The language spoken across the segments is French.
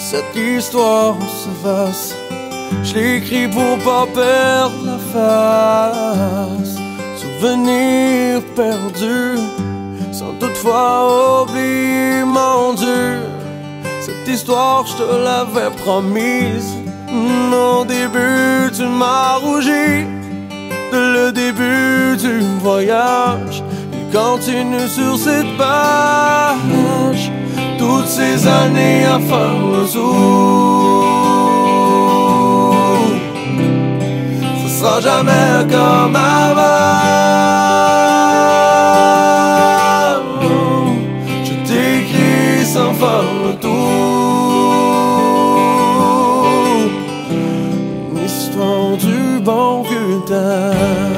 Cette histoire s'efface, je l'écris pour pas perdre la face. Souvenir perdu, sans toutefois oublier mon Dieu. Cette histoire, je te l'avais promise. Au début, tu m'as rougi. Dès le début du voyage, il continue sur cette page. Toutes ces années à faire le tour, ce sera jamais comme avant. Je t'écris sans faire le tour, une histoire du bon vieux temps.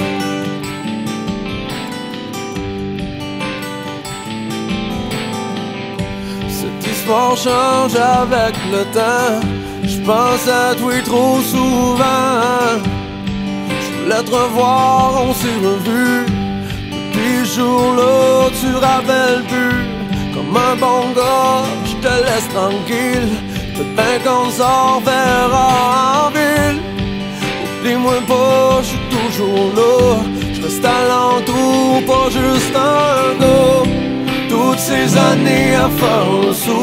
L'histoire change avec le temps. Je pense à toi trop souvent. Je voulais te revoir, on s'est revus. Depuis ce jour-là, tu rappelles plus. Comme un bon gars, je te laisse tranquille. Peut-être bien qu'on s'en verra en ville. Oublie-moi pas, je suis toujours là. Je reste alentour, pas juste un gars. Toutes ces années à faire le saut,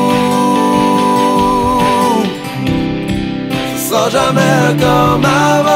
ce sera jamais comme avant.